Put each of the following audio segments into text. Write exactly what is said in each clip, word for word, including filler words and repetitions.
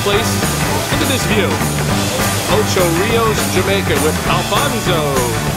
place. Look at this view. Ocho Rios, Jamaica with Alfonso.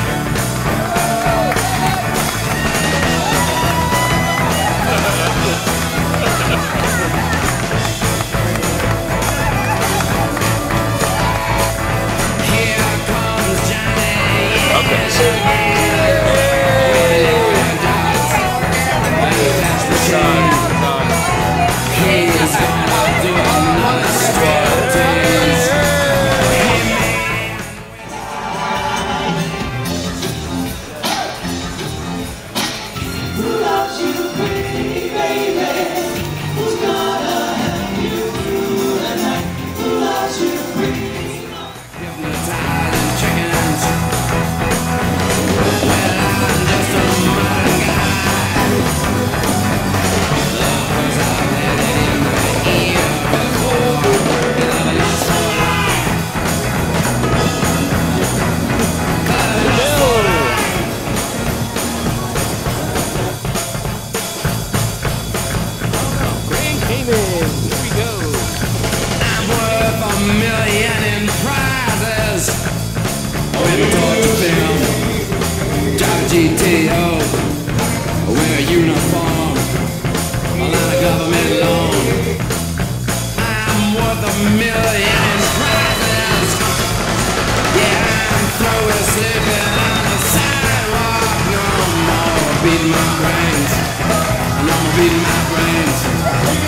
G T O, wear a uniform, a lot of government loan. I'm worth a million in prizes. Yeah, I'm through with sleeping on the sidewalk. No more beating my brains. No more beating my brains.